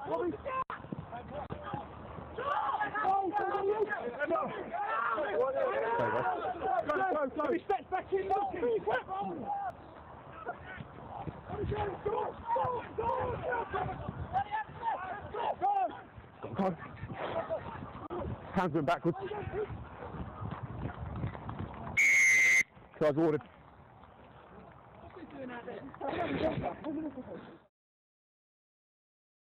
Go. Respect back in. Go. Hands went backwards. Charge ordered.